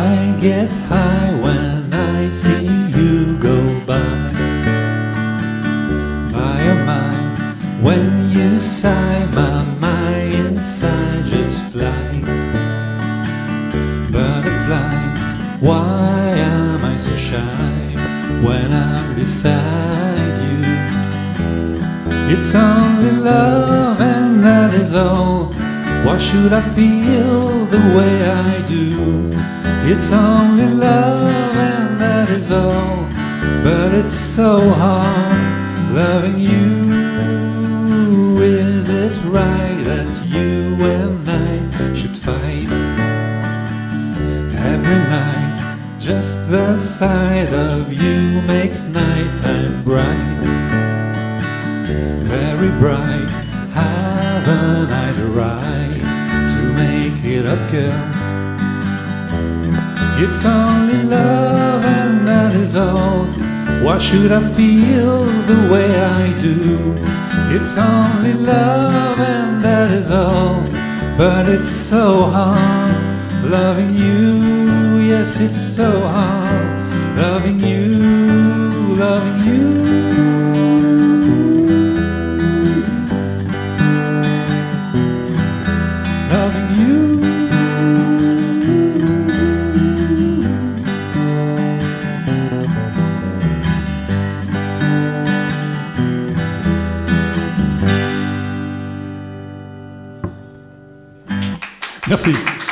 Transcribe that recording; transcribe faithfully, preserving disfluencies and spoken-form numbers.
I get high when I see you go by. My oh my, when you sigh, my mind inside just flies. Butterflies, why am I so shy when I'm beside you? It's only love and that is all. Why should I feel the way I do? It's only love and that is all. But it's so hard loving you. Is it right that you and I should fight every night? Just the sight of you makes nighttime bright, very bright. Haven't I the right to make it up, girl? It's only love and that is all. Why should I feel the way I do? It's only love and that is all. But it's so hard loving you. Yes, it's so hard loving you, loving you. Loving you. Merci.